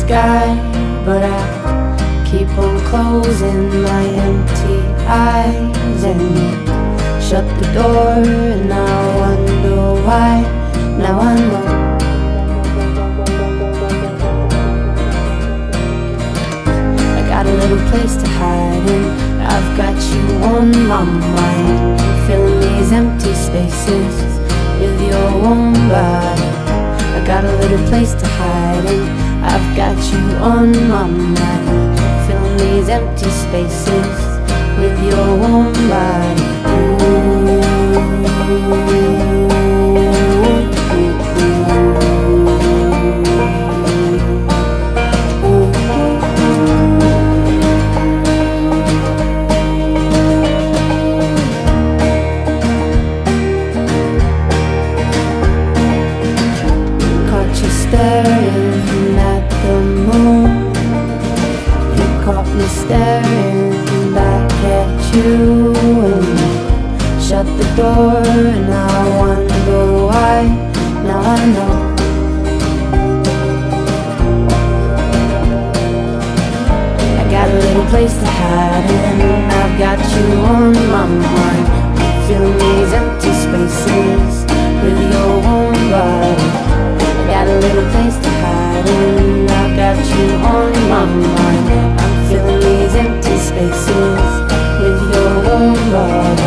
sky, but I keep on closing my empty eyes, and you shut the door, and I wonder why. Now I know. I got a little place to hide in, I've got you on my mind, filling these empty spaces with your warm body. I got a little place to hide in, I've got you on my mind, filling these empty spaces with your warm body. Staring at the moon, you caught me staring back at you, and you shut the door, and I wonder why. Now I know. I got a little place to hide in, I've got you on my mind, filling these empty spaces with your warm body. Got a little place to hide in, I've got you on my mind, I'm filling these empty spaces with your warm body.